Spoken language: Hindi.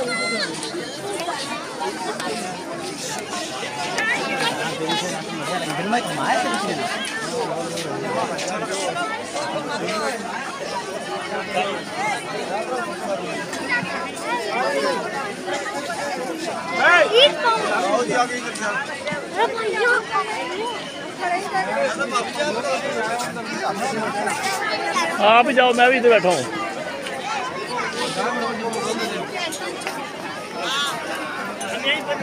आप ही जाओ, मैं भी इधर बैठा हूँ।